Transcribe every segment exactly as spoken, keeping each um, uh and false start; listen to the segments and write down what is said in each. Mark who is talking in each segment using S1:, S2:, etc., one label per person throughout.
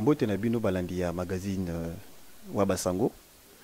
S1: Mbote na bino balandi ya magazine euh, Wabasango.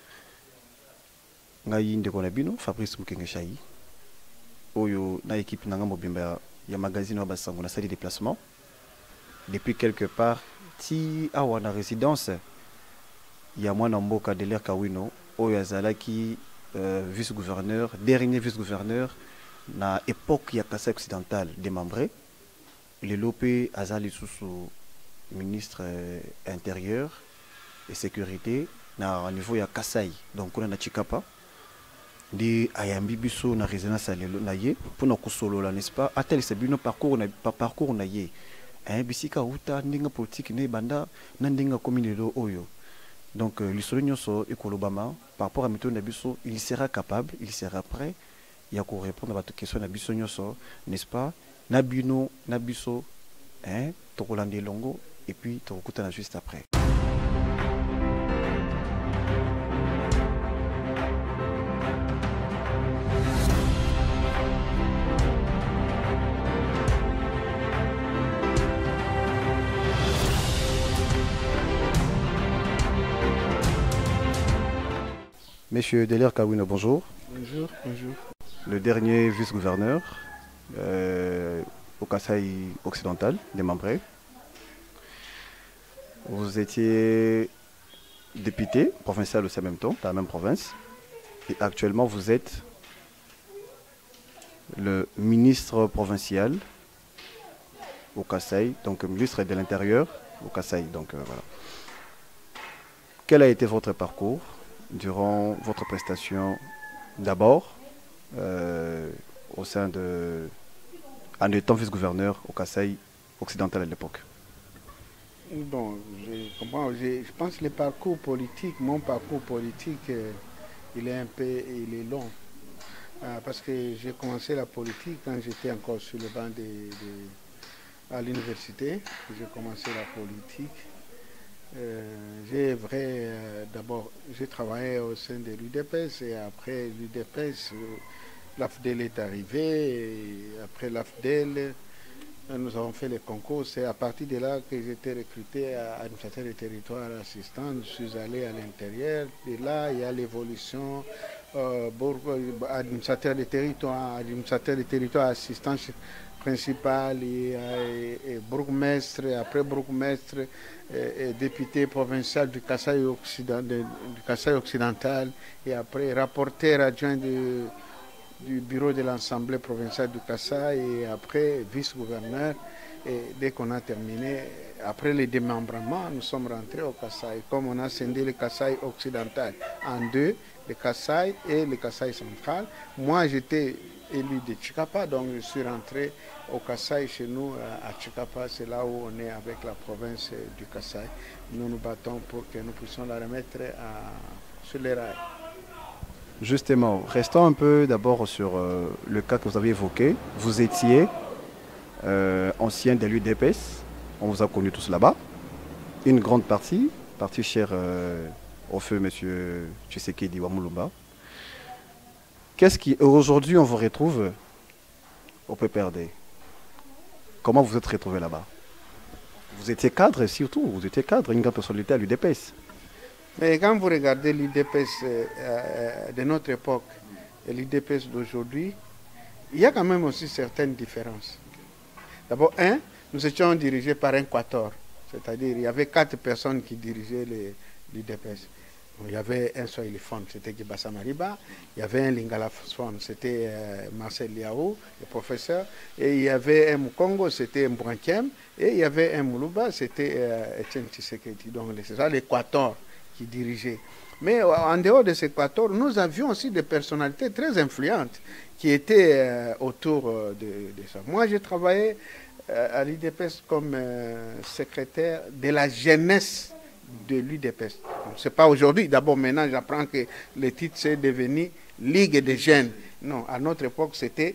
S1: Ngai ndeko na bino Fabrice Mukengeshai. Oyo na équipe nanga mobimba ya, ya magazine Wabasango na sali déplacement. Depuis quelque part ti awa na résidence ya mwana mboka de l'air Kawino oyo azalaki euh, vice-gouverneur, dernier vice-gouverneur na époque ya Kasai occidental démembré. Le Lopé azali sous ministre euh, intérieur et sécurité na niveau ya Kasai, donc on a na Chikapa di ayambi biso na résidence lelo na ye pour na kusolola, n'est-ce pas, atel se bino parcours na parcours na ye hein bisika uta ndinga politique ne banda na ndinga commune do oyo. Donc euh, l'histoire nyonso ekolobama par rapport à méthode na biso, il sera capable, il sera prêt ya ko répondre à votre question na biso nyonso, n'est-ce pas, na bino na biso hein tokolande longo et puis tokutana juste après. Monsieur Delaire Kawino, bonjour.
S2: Bonjour, bonjour.
S1: Le dernier vice-gouverneur euh, au Kasai occidental, démembré. Vous étiez député provincial aussi en même temps, dans la même province. Et actuellement, vous êtes le ministre provincial au Kasai, donc ministre de l'Intérieur au Kasai. Donc euh, voilà. Quel a été votre parcours durant votre prestation d'abord euh, au sein de, en étant vice-gouverneur au Kasai occidental à l'époque?
S2: Bon, je comprends. Je, je pense que le parcours politique, mon parcours politique, euh, il est un peu, il est long. Euh, parce que j'ai commencé la politique quand j'étais encore sur le banc de, de, à l'université. J'ai commencé la politique. Euh, j'ai vrai, euh, d'abord, j'ai travaillé au sein de l'U D P S et après l'U D P S, euh, l'A F D E L est arrivé. Et après l'A F D E L, nous avons fait les concours. C'est à partir de là que j'étais recruté à administrateur des territoires assistant. Je suis allé à l'intérieur. Et là, il y a l'évolution. Euh, administrateur des territoires, administrateur des territoires assistant principal et, et, et bourgmestre, et après bourgmestre, et, et député provincial du Kasai occidental, du Kasai occidental, et après rapporteur adjoint du, du bureau de l'Assemblée provinciale du Kasai, et après vice-gouverneur. Et dès qu'on a terminé, après le démembrement, nous sommes rentrés au Kasai. Comme on a scindé le Kasai occidental en deux, le Kasai et le Kasai central, moi j'étais élu de Chikapa, donc je suis rentré au Kasai chez nous à Chikapa, c'est là où on est avec la province du Kasai. Nous nous battons pour que nous puissions la remettre à, sur les rails.
S1: Justement, restons un peu d'abord sur euh, le cas que vous avez évoqué. Vous étiez euh, ancien de l'U D P S, on vous a connus tous là-bas. Une grande partie, partie chère euh, au feu M. Tshisekedi Wamulumba. Qu'est-ce qui, aujourd'hui, on vous retrouve au P P R D? Comment vous êtes retrouvé là-bas? Vous étiez cadre surtout, vous étiez cadre, une grande personnalité à l'U D P S.
S2: Mais quand vous regardez l'U D P S euh, de notre époque et l'U D P S d'aujourd'hui, il y a quand même aussi certaines différences. D'abord, un, nous étions dirigés par un quator, c'est-à-dire il y avait quatre personnes qui dirigeaient l'U D P S. Il y avait un Swahiliphone, c'était Kibasa Mariba. Il y avait un Lingalaphone, c'était euh, Marcel Liaou, le professeur. Et il y avait un Mukongo, c'était Mbouankiem. Et il y avait un Moulouba, c'était euh, Etienne Tshisekedi. Donc c'est ça l'équateur qui dirigeait. Mais en dehors de cet équateur, nous avions aussi des personnalités très influentes qui étaient euh, autour euh, de, de ça. Moi, j'ai travaillé euh, à l'U D P S comme euh, secrétaire de la jeunesse de l'U D P S. Ce n'est pas aujourd'hui. D'abord, maintenant, j'apprends que le titre, c'est devenu Ligue des jeunes. Non, à notre époque, c'était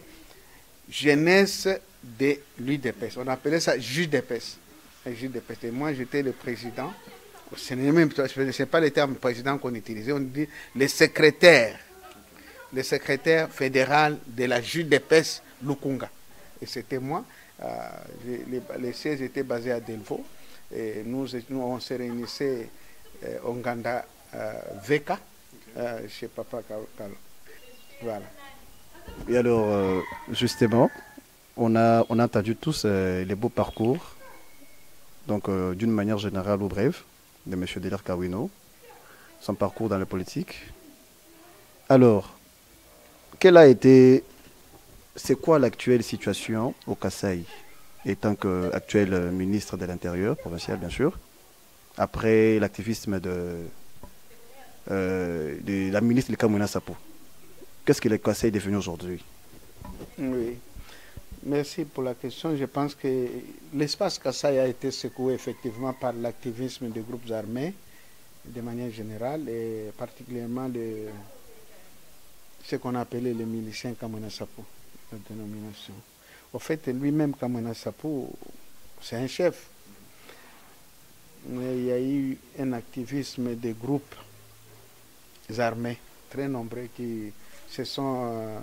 S2: Jeunesse de l'U D P S. On appelait ça J D P S. J D P S. Et moi, j'étais le président. Ce n'est pas le terme président qu'on utilisait. On dit le secrétaire. Le secrétaire fédéral de la J D P S Lukunga. Et c'était moi. Euh, les, les sièges étaient basés à Delvaux. Et nous, nous on se réunissait euh, au Nganda euh, V K, euh, chez Papa Kalo. Voilà.
S1: Et alors, euh, justement, on a, on a entendu tous euh, les beaux parcours, donc euh, d'une manière générale ou brève, de M. Deller Kawino, son parcours dans la politique. Alors, quelle a été, c'est quoi l'actuelle situation au Kasaï, étant qu'actuel ministre de l'Intérieur, provincial bien sûr, après l'activisme de, euh, de la ministre de Kamuna Sapo? Qu'est-ce que le Kasaï est devenu aujourd'hui?
S2: Oui, merci pour la question. Je pense que l'espace Kasaï a été secoué effectivement par l'activisme des groupes armés de manière générale et particulièrement de ce qu'on appelait les miliciens Kamuna Sapo, la dénomination. Au fait, lui-même, Kamuna Sapo, c'est un chef. Mais il y a eu un activisme des groupes armés très nombreux qui se sont, euh,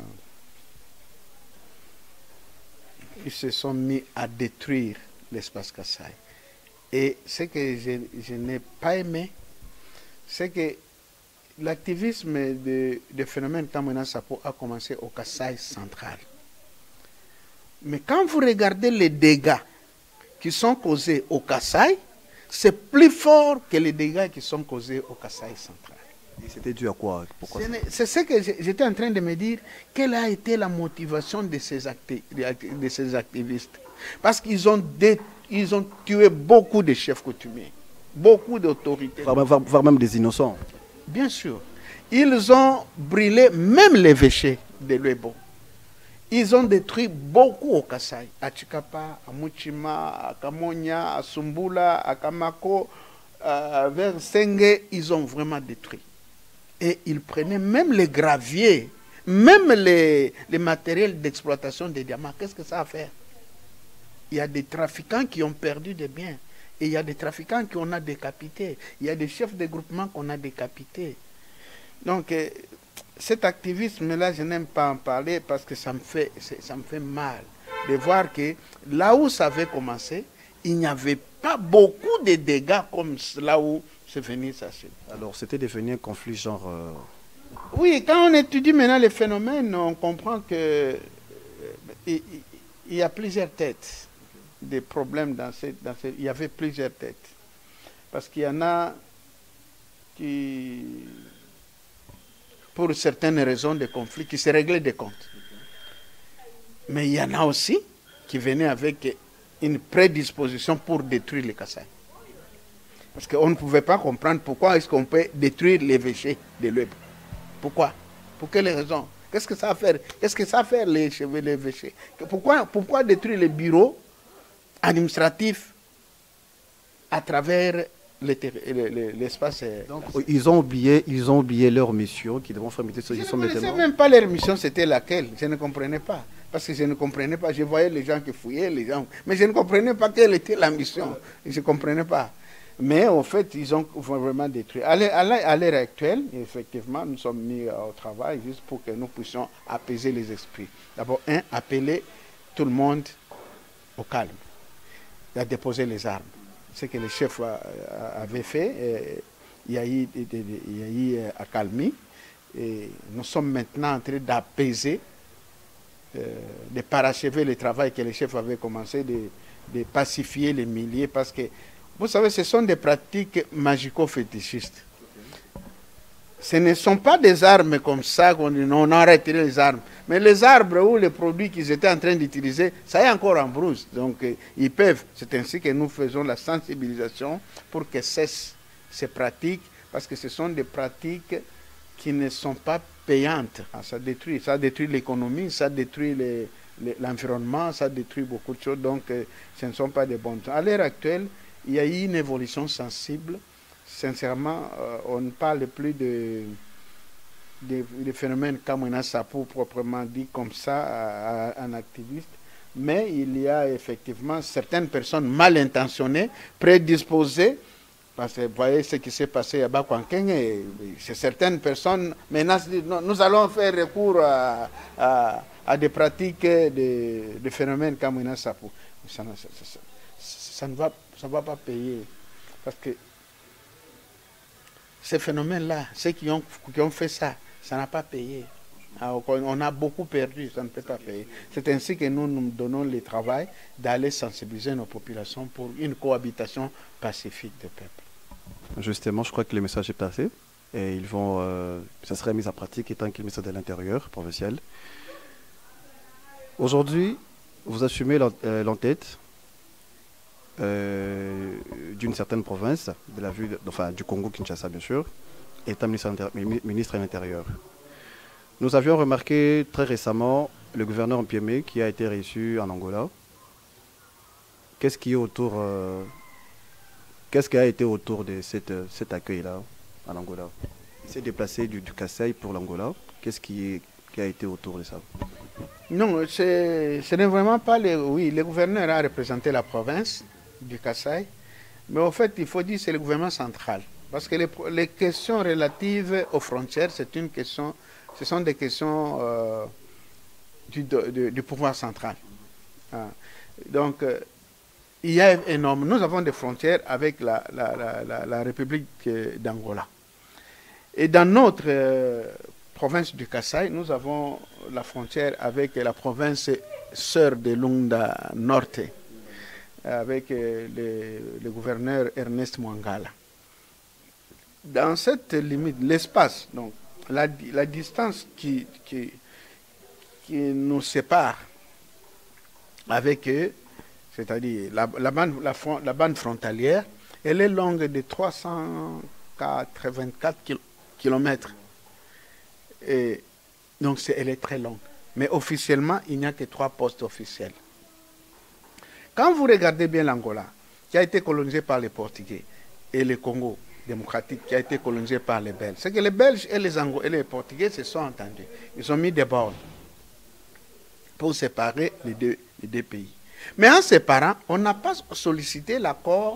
S2: ils se sont mis à détruire l'espace Kasaï. Et ce que je, je n'ai pas aimé, c'est que l'activisme de, de phénomène Kamuna Sapo a commencé au Kasaï central. Mais quand vous regardez les dégâts qui sont causés au Kasaï, c'est plus fort que les dégâts qui sont causés au Kasaï central.
S1: C'était dû à quoi?
S2: C'est ce que j'étais en train de me dire. Quelle a été la motivation de ces, acti de ces activistes? Parce qu'ils ont, ils ont tué beaucoup de chefs coutumiers, beaucoup d'autorités.
S1: Voire, voire même des innocents.
S2: Bien sûr. Ils ont brûlé même l'évêché de Lwebo. Ils ont détruit beaucoup au Kasaï. À Chikapa, à Muchima, à Kamonya, à Sumbula, à Kamako, euh, vers Sengue, ils ont vraiment détruit. Et ils prenaient même les graviers, même les, les matériels d'exploitation des diamants. Qu'est-ce que ça a à faire? Il y a des trafiquants qui ont perdu des biens. Et il y a des trafiquants qu'on a décapités. Il y a des chefs de groupement qu'on a décapités. Donc, euh, cet activisme-là, je n'aime pas en parler parce que ça me fait, ça me fait mal de voir que là où ça avait commencé, il n'y avait pas beaucoup de dégâts comme là où c'est venu s'acheter.
S1: Alors, c'était devenu un conflit genre... Euh...
S2: Oui, quand on étudie maintenant les phénomènes, on comprend que euh, il, il y a plusieurs têtes des problèmes dans cette, dans cette... Il y avait plusieurs têtes. Parce qu'il y en a qui, pour certaines raisons de conflit, qui se réglaient des comptes. Mais il y en a aussi qui venaient avec une prédisposition pour détruire les Kasaï. Parce qu'on ne pouvait pas comprendre pourquoi est-ce qu'on peut détruire l'évêché de Lwebo. Pourquoi? Pour quelles raisons? Qu'est-ce que ça va faire? Qu'est-ce que ça va faire les cheveux, l'évêché? Pourquoi, pourquoi détruire les bureaux administratifs à travers l'espace?
S1: Donc ils ont oublié, ils ont oublié leur mission qui devront faire métier.
S2: Je ne connaissais même pas leur mission, c'était laquelle. Je ne comprenais pas. Parce que je ne comprenais pas. Je voyais les gens qui fouillaient, les gens. Mais je ne comprenais pas quelle était la mission. Je ne comprenais pas. Mais en fait, ils ont vraiment détruit. À l'heure actuelle, effectivement, nous sommes mis au travail juste pour que nous puissions apaiser les esprits. D'abord, un, appeler tout le monde au calme, à déposer les armes. Ce que le chef avait fait, il y a eu, il y a eu accalmie. Et nous sommes maintenant en train d'apaiser, de parachever le travail que le chef avait commencé, de, de pacifier les milliers, parce que vous savez, ce sont des pratiques magico-fétichistes. Ce ne sont pas des armes comme ça qu'on dit non, on a retiré les armes. Mais les arbres ou les produits qu'ils étaient en train d'utiliser, ça est encore en brousse. Donc euh, ils peuvent. C'est ainsi que nous faisons la sensibilisation pour que cessent ces pratiques, parce que ce sont des pratiques qui ne sont pas payantes. Ça détruit, ça détruit l'économie, ça détruit l'environnement, ça détruit beaucoup de choses. Donc euh, ce ne sont pas des bonnes choses. À l'heure actuelle, il y a eu une évolution sensible. Sincèrement, euh, on ne parle plus de, de, de phénomènes Kamuna Sapo proprement dit comme ça à, à un activiste, mais il y a effectivement certaines personnes mal intentionnées, prédisposées, parce que vous voyez ce qui s'est passé à Bakwankeng, c'est certaines personnes menacent, nous allons faire recours à, à, à des pratiques de, de phénomènes Kamuna Sapo. Ça, ça, ça, ça ne va, ça va pas payer. Parce que ces phénomènes-là, ceux qui ont, qui ont fait ça, ça n'a pas payé. Alors, on a beaucoup perdu, ça ne peut pas payer. C'est ainsi que nous nous donnons le travail d'aller sensibiliser nos populations pour une cohabitation pacifique des peuples.
S1: Justement, je crois que le message est passé et ils vont, euh, ça serait mis en pratique étant qu'il ministère de l'Intérieur provincial. Aujourd'hui, vous assumez l'entête euh, d'une certaine province, de la vue de, enfin, du Congo-Kinshasa bien sûr, étant ministre, ministre de l'Intérieur. Nous avions remarqué très récemment le gouverneur Mpiemé qui a été reçu en Angola. Qu'est-ce qui est autour, euh, qu'est-ce qui a été autour de cette, cet accueil-là en Angola? Il s'est déplacé du, du Kasaï pour l'Angola. Qu'est-ce qui, qui a été autour de ça?
S2: Non, ce n'est vraiment pas le... Oui, le gouverneur a représenté la province du Kasaï, mais en fait, il faut dire que c'est le gouvernement central. Parce que les, les questions relatives aux frontières, c'est une question... Ce sont des questions euh, du, de, du pouvoir central. Ah. Donc, euh, il y a énorme. Nous avons des frontières avec la, la, la, la, la République d'Angola. Et dans notre euh, province du Kasaï, nous avons la frontière avec la province sœur de Lunda Norte, avec euh, le, le gouverneur Ernest Mwangala. Dans cette limite, l'espace, donc, La, la distance qui, qui, qui nous sépare avec eux, c'est-à-dire la, la, bande, la, la bande frontalière, elle est longue de trois cent quatre-vingt-quatre kilomètres. Et donc est, elle est très longue. Mais officiellement, il n'y a que trois postes officiels. Quand vous regardez bien l'Angola, qui a été colonisé par les Portugais, et le Congo démocratique qui a été colonisé par les Belges. C'est que les Belges et les, Ango et les Portugais se sont entendus. Ils ont mis des bornes pour séparer les deux, les deux pays. Mais en séparant, on n'a pas sollicité l'accord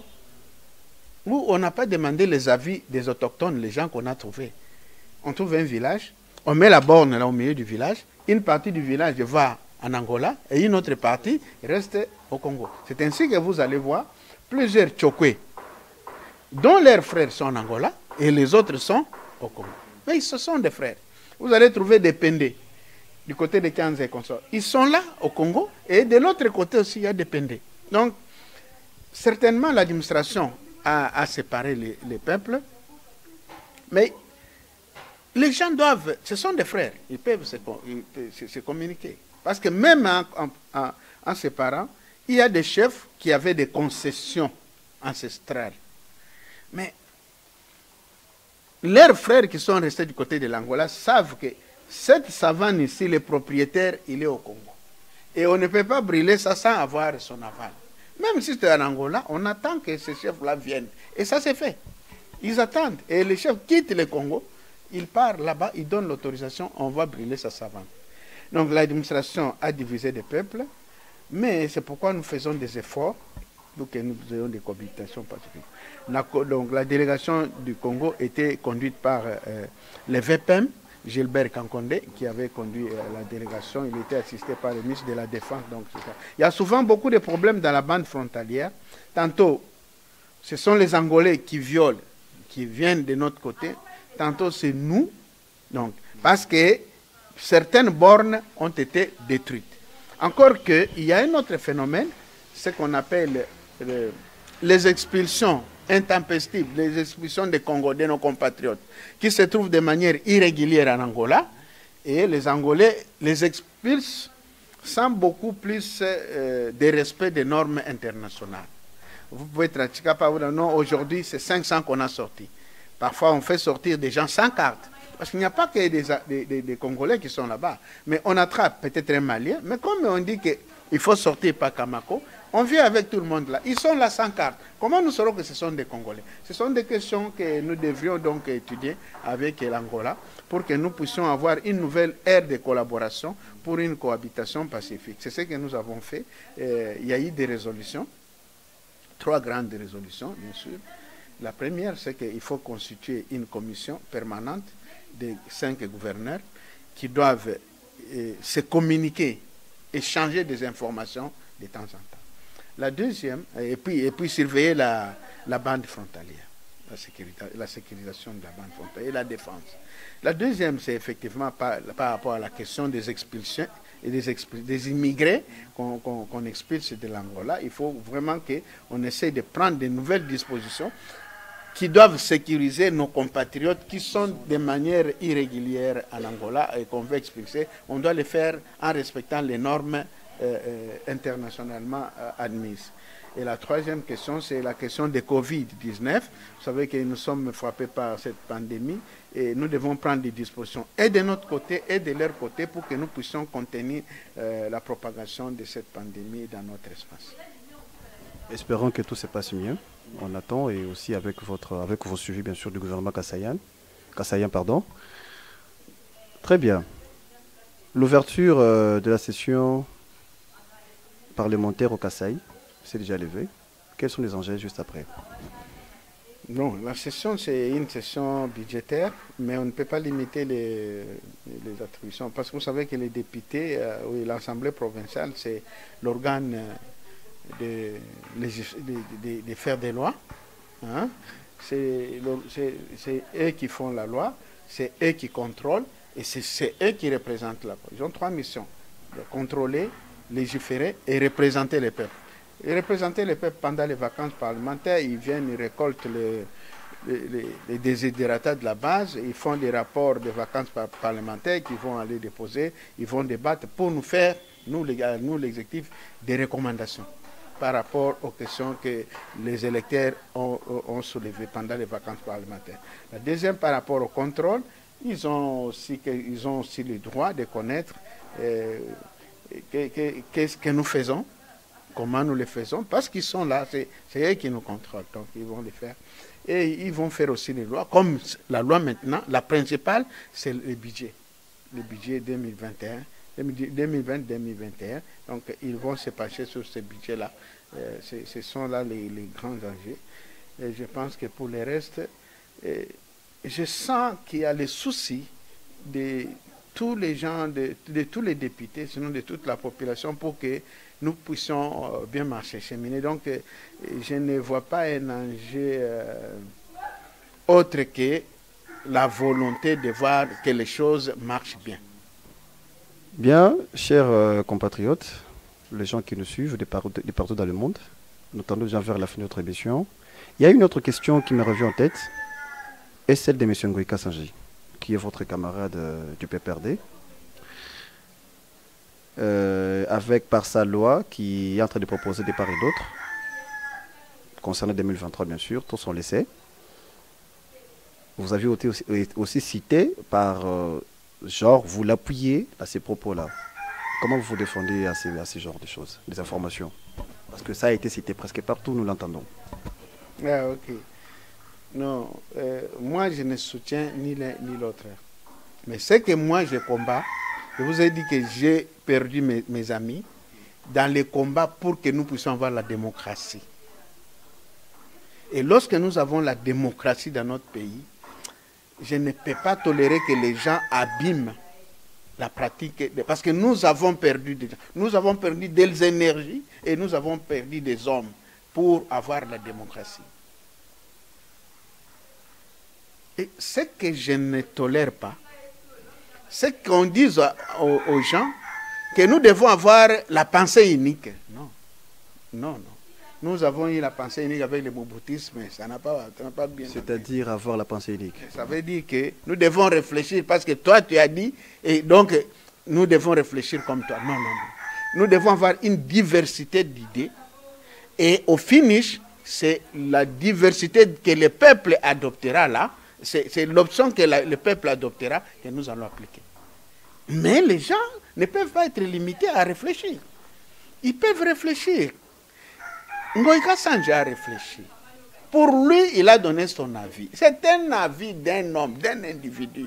S2: ou on n'a pas demandé les avis des autochtones, les gens qu'on a trouvés. On trouve un village, on met la borne là au milieu du village, une partie du village va en Angola et une autre partie reste au Congo. C'est ainsi que vous allez voir plusieurs Tchokwe dont leurs frères sont en Angola et les autres sont au Congo. Mais ce sont des frères. Vous allez trouver des Pendés du côté de Kanza et consorts. Ils sont là au Congo et de l'autre côté aussi il y a des Pendés. Donc, certainement l'administration a, a séparé les, les peuples, mais les gens doivent, ce sont des frères, ils peuvent se, ils peuvent se, se communiquer. Parce que même en, en, en séparant, il y a des chefs qui avaient des concessions ancestrales. Mais leurs frères qui sont restés du côté de l'Angola savent que cette savane ici, le propriétaire, il est au Congo. Et on ne peut pas brûler ça sans avoir son aval. Même si c'est en Angola, on attend que ces chefs-là viennent. Et ça c'est fait. Ils attendent. Et les chefs quittent le Congo, ils partent là-bas, ils donnent l'autorisation, on va brûler sa savane. Donc l'administration a divisé des peuples, mais c'est pourquoi nous faisons des efforts pour que nous ayons des cohabitations pacifiques. La, donc la délégation du Congo était conduite par euh, le V P M, Gilbert Kankonde, qui avait conduit euh, la délégation. Il était assisté par le ministre de la Défense. Donc, ça. Il y a souvent beaucoup de problèmes dans la bande frontalière. Tantôt, ce sont les Angolais qui violent, qui viennent de notre côté. Tantôt, c'est nous. Donc, parce que certaines bornes ont été détruites. Encore qu'il y a un autre phénomène, ce qu'on appelle le, les expulsions intempestives, les expulsions des Congo, de nos compatriotes, qui se trouvent de manière irrégulière en Angola, et les Angolais les expulsent sans beaucoup plus euh, de respect des normes internationales. Vous pouvez être capable de dire non, aujourd'hui c'est cinq cents qu'on a sorti. Parfois on fait sortir des gens sans carte. Parce qu'il n'y a pas que des, des, des, des Congolais qui sont là-bas. Mais on attrape peut-être un Malien. Mais comme on dit qu'il faut sortir par Kamako, on vient avec tout le monde là. Ils sont là sans carte. Comment nous saurons que ce sont des Congolais? Ce sont des questions que nous devrions donc étudier avec l'Angola pour que nous puissions avoir une nouvelle ère de collaboration pour une cohabitation pacifique. C'est ce que nous avons fait. Euh, il y a eu des résolutions, trois grandes résolutions, bien sûr. La première, c'est qu'il faut constituer une commission permanente de cinq gouverneurs qui doivent euh, se communiquer, échanger des informations de temps en temps. La deuxième, et puis, et puis surveiller la, la bande frontalière, la, sécurité, la sécurisation de la bande frontalière et la défense. La deuxième, c'est effectivement par, par rapport à la question des expulsions et des, expul des immigrés qu'on qu'on, qu'on expulse de l'Angola. Il faut vraiment qu'on essaie de prendre de nouvelles dispositions qui doivent sécuriser nos compatriotes qui sont de manière irrégulière en Angola et qu'on veut expulser. On doit le faire en respectant les normes Euh, euh, internationalement euh, admise. Et la troisième question, c'est la question de Covid dix-neuf. Vous savez que nous sommes frappés par cette pandémie et nous devons prendre des dispositions et de notre côté et de leur côté pour que nous puissions contenir euh, la propagation de cette pandémie dans notre espace.
S1: Espérons que tout se passe mieux. On attend, et aussi avec, votre, avec vos suivis bien sûr du gouvernement Kassayan. Kassayan, pardon. Très bien. L'ouverture euh, de la session parlementaire au Kasaï, c'est déjà levé. Quels sont les enjeux juste après?
S2: Non, la session, c'est une session budgétaire, mais on ne peut pas limiter les, les attributions. Parce que vous savez que les députés, euh, oui, l'Assemblée provinciale, c'est l'organe de, de, de, de faire des lois. Hein? C'est eux qui font la loi, c'est eux qui contrôlent, et c'est eux qui représentent la loi. Ils ont trois missions: de contrôler, légiférer et représenter les peuples. Et représenter les peuples pendant les vacances parlementaires, ils viennent, ils récoltent les, les, les, les désidératas de la base, ils font des rapports de vacances par, parlementaires qu'ils vont aller déposer, ils vont débattre pour nous faire, nous, les, nous l'exécutif, des recommandations par rapport aux questions que les électeurs ont, ont soulevées pendant les vacances parlementaires. La deuxième, par rapport au contrôle, ils ont aussi, ils ont aussi le droit de connaître euh, qu'est-ce que nous faisons, comment nous le faisons, parce qu'ils sont là, c'est eux qui nous contrôlent, donc ils vont le faire. Et ils vont faire aussi les lois, comme la loi maintenant, la principale, c'est le budget, le budget deux mille vingt et un, deux mille vingt deux mille vingt et un, donc ils vont se pencher sur ce budget-là. Euh, ce sont là les, les grands enjeux. Et je pense que pour le reste, euh, je sens qu'il y a les soucis de tous les gens, de, de tous les députés, sinon de toute la population, pour que nous puissions euh, bien marcher, cheminer. Donc, euh, je ne vois pas un enjeu euh, autre que la volonté de voir que les choses marchent bien.
S1: Bien, chers euh, compatriotes, les gens qui nous suivent de, par, de partout dans le monde, nous tendons déjà vers la fin de notre émission. Il y a une autre question qui me revient en tête, et celle de M. Ngoï Kassanji, qui est votre camarade euh, du P P R D, euh, avec par sa loi qui est en train de proposer des part et d'autres, concernant deux mille vingt-trois bien sûr, tous sont laissés. Vous avez été aussi, aussi cité par, euh, genre, vous l'appuyez à ces propos-là. Comment vous vous défendez à ces, à ces genres de choses, des informations? Parce que ça a été cité presque partout, nous l'entendons.
S2: Ah, ok. Non, euh, moi je ne soutiens ni l'un ni l'autre. Mais ce que moi je combats, je vous ai dit que j'ai perdu mes, mes amis dans les combats pour que nous puissions avoir la démocratie. Et lorsque nous avons la démocratie dans notre pays, je ne peux pas tolérer que les gens abîment la pratique, parce que nous avons perdu des gens, nous avons perdu des énergies et nous avons perdu des hommes pour avoir la démocratie. Et ce que je ne tolère pas, c'est qu'on dise aux, aux gens que nous devons avoir la pensée unique. Non, non, non. Nous avons eu la pensée unique avec le moboutisme, ça n'a pas, pas bien.
S1: C'est-à-dire avoir la pensée unique.
S2: Ça veut dire que nous devons réfléchir parce que toi tu as dit, et donc nous devons réfléchir comme toi. Non, non, non. Nous devons avoir une diversité d'idées et au finish, c'est la diversité que le peuple adoptera là. C'est l'option que la, le peuple adoptera que nous allons appliquer. Mais les gens ne peuvent pas être limités à réfléchir. Ils peuvent réfléchir. Ngoï Kassanji a réfléchi. Pour lui, il a donné son avis. C'est un avis d'un homme, d'un individu.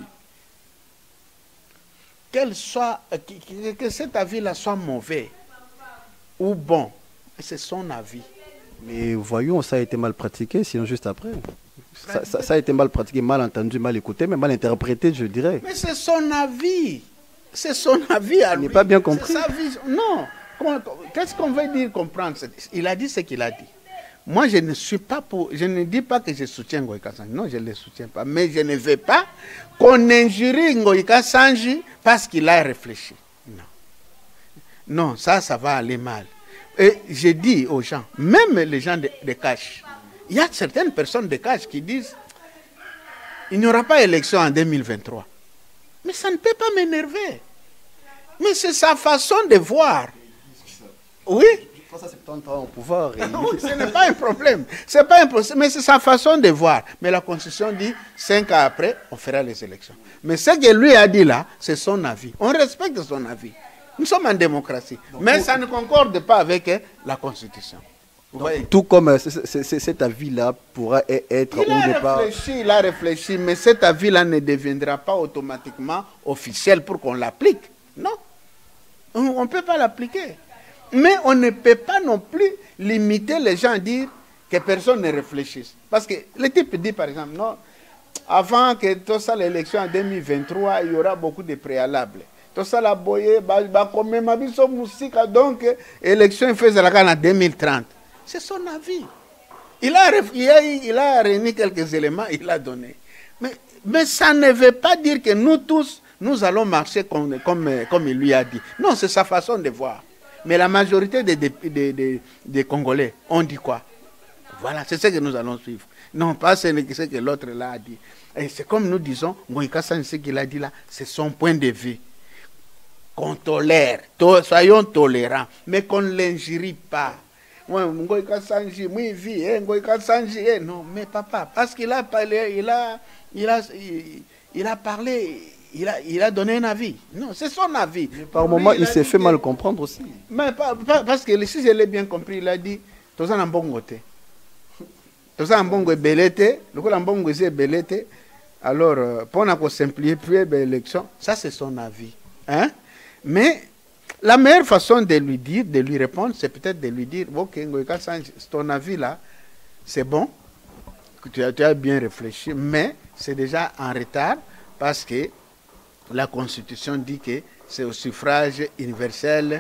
S2: Qu'elle soit, que, que cet avis-là soit mauvais ou bon, c'est son avis.
S1: Mais voyons, ça a été mal pratiqué, sinon juste après. Ça, ça, ça a été mal pratiqué, mal entendu, mal écouté, mais mal interprété, je dirais.
S2: Mais c'est son avis. C'est son avis à lui.
S1: Il n'est pas bien compris.
S2: Sa vision. Non. Qu'est-ce qu'on veut dire comprendre? Il a dit ce qu'il a dit. Moi, je ne suis pas pour... Je ne dis pas que je soutiens Ngoïka Sanji. Non, je ne le soutiens pas. Mais je ne veux pas qu'on injurie Ngoïka Sanji parce qu'il a réfléchi. Non. Non, ça, ça va aller mal. Et je dis aux gens, même les gens de, de Cache, il y a certaines personnes de Cache qui disent il n'y aura pas élection en deux mille vingt-trois. Mais ça ne peut pas m'énerver. Mais c'est sa façon de voir. Oui.
S1: Ça, c'est au pouvoir. Et...
S2: oui, ce n'est pas un problème. C'est pas un problème, mais c'est sa façon de voir. Mais la Constitution dit cinq ans après, on fera les élections. Mais ce que lui a dit là, c'est son avis. On respecte son avis. Nous sommes en démocratie. Donc, mais ça ne concorde pas avec euh, la Constitution.
S1: Donc, tout comme euh, c est, c est, cet avis-là pourra être
S2: il
S1: au
S2: a
S1: départ...
S2: Réfléchi, il a réfléchi, mais cet avis-là ne deviendra pas automatiquement officiel pour qu'on l'applique. Non. On ne peut pas l'appliquer. Mais on ne peut pas non plus limiter les gens à dire que personne ne réfléchisse. Parce que le type dit par exemple, non, avant que tout ça, l'élection en deux mille vingt-trois, il y aura beaucoup de préalables. Tout ça, la boye, comme même musique, donc, l'élection faisait la en deux mille trente. C'est son avis. Il a, il, a, il a réuni quelques éléments, il a donné. Mais, mais ça ne veut pas dire que nous tous, nous allons marcher comme, comme, comme il lui a dit. Non, c'est sa façon de voir. Mais la majorité des, des, des, des, des Congolais, on dit quoi? Voilà, c'est ce que nous allons suivre. Non, pas ce que l'autre là a dit. Et c'est comme nous disons, Ngoïka Sanji, ce qu'il a dit là, c'est son point de vue. Qu'on tolère, to, soyons tolérants, mais qu'on ne l'injurie pas. Ngoïka Sanji, moi, vie, Ngoïka Sanji, non, mais papa, parce qu'il a parlé, il a, il a, il, il a parlé, il a, il a donné un avis. Non, c'est son avis.
S1: Mais par moment, il, il s'est fait que... mal comprendre aussi.
S2: Mais pas, pas, parce que si je l'ai bien compris, il a dit, tout ça n'a pas goûté. Tout ça n'a pas goûté, le coup n'a pas goûté, alors, pour simplifier l'élection, ça c'est son avis. Hein? Mais la meilleure façon de lui dire, de lui répondre, c'est peut-être de lui dire, ok, Ngoïka Sanji, ton avis là, c'est bon, tu as, tu as bien réfléchi, mais c'est déjà en retard parce que la Constitution dit que c'est au suffrage universel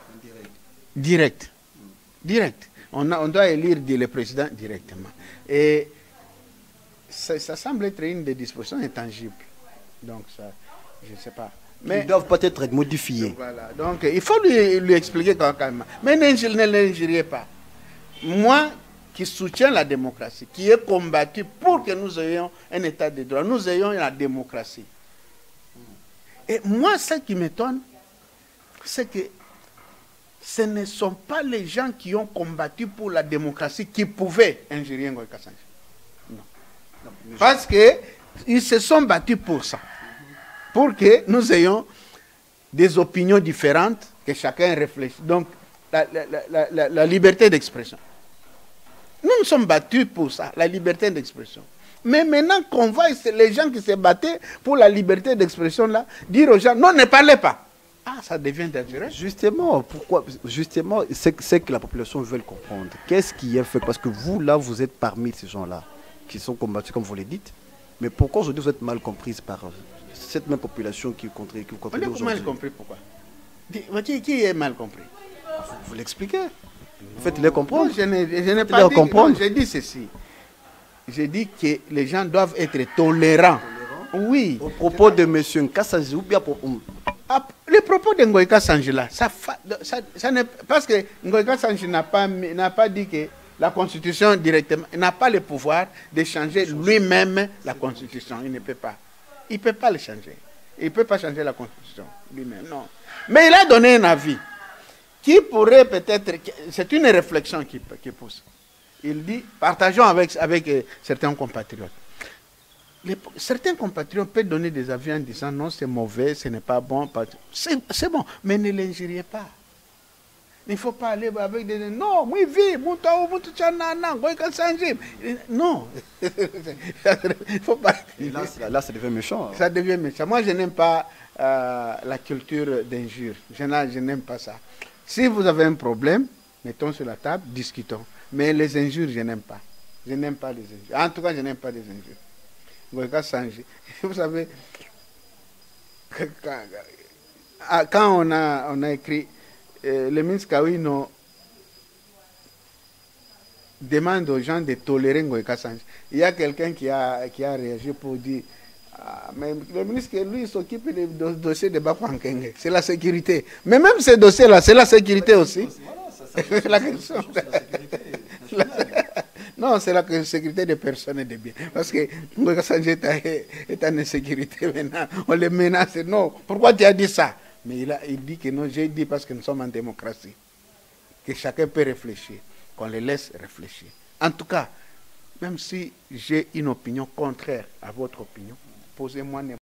S2: direct. Direct. On, a, on doit élire le président directement. Et ça, ça semble être une des dispositions intangibles. Donc, ça, je ne sais pas.
S1: Mais, ils doivent peut-être être modifiés.
S2: Voilà. Donc, il faut lui, lui expliquer quand même. Mais ne l'injuriez pas. Moi, qui soutiens la démocratie, qui ai combattu pour que nous ayons un état de droit, nous ayons la démocratie. Et moi, ce qui m'étonne, c'est que ce ne sont pas les gens qui ont combattu pour la démocratie qui pouvaient injurier Ngoïka Sanji. Non. non Parce qu'ils se sont battus pour ça. Pour que nous ayons des opinions différentes, que chacun réfléchisse. Donc, la, la, la, la, la liberté d'expression. Nous nous sommes battus pour ça, la liberté d'expression. Mais maintenant qu'on voit les gens qui se battaient pour la liberté d'expression, là, dire aux gens, non, ne parlez pas. Ah, ça devient dangereux.
S1: Justement, pourquoi? Justement, c'est que la population veut comprendre. Qu'est-ce qui est fait? Parce que vous, là, vous êtes parmi ces gens-là, qui sont combattus, comme vous le dites. Mais pourquoi aujourd'hui vous êtes mal comprise par cette même population qui vous contribue aujourd'hui?
S2: On est mal compris, pourquoi? Qui, qui est mal compris?
S1: Vous, vous l'expliquez. Vous faites les comprendre.
S2: Non, je n'ai pas dit, non, j'ai dit ceci. J'ai dit que les gens doivent être tolérants. Tolérant. Oui.
S1: Au propos de M. Ngoïka Sanji ou bien pour...
S2: Ah, les propos de Ngoïka Sanji là, ça, ça, ça ne, parce que Ngoïka Sanji n'a pas, n'a pas dit que la Constitution directement, il n'a pas le pouvoir de changer lui-même la Constitution. Il ne peut pas. Il ne peut pas le changer. Il ne peut pas changer la Constitution lui-même, non. Mais il a donné un avis qui pourrait peut-être... C'est une réflexion qui, qui pousse. Il dit, partageons avec, avec euh, certains compatriotes. Les, certains compatriotes peuvent donner des avis en disant non, c'est mauvais, ce n'est pas bon. C'est bon, mais ne l'injuriez pas. Il ne faut pas aller avec des... Non, moi, vie, non. Il faut pas...
S1: Là, là, ça devient méchant.
S2: Ça devient méchant. Moi, je n'aime pas euh, la culture d'injure. Je n'aime pas ça. Si vous avez un problème, mettons sur la table, discutons. Mais les injures, je n'aime pas. Je n'aime pas les injures. En tout cas, je n'aime pas les injures. Ngoïka Sanji. Vous savez, quand on a, on a écrit euh, le ministre Kawino demande aux gens de tolérer Ngoï Kassange. Il y a quelqu'un qui a, qui a réagi pour dire ah, mais le ministre, lui, s'occupe des do dossiers de Bakwankenge. C'est la sécurité. Mais même ces dossiers-là, c'est la sécurité aussi. C'est la question. La... Non, c'est la sécurité des personnes et des biens. Parce que Ngoï Kassange est en insécurité maintenant. On les menace. Non, pourquoi tu as dit ça? Mais il, a, il dit que non, j'ai dit parce que nous sommes en démocratie. Que chacun peut réfléchir. Qu'on les laisse réfléchir. En tout cas, même si j'ai une opinion contraire à votre opinion, posez-moi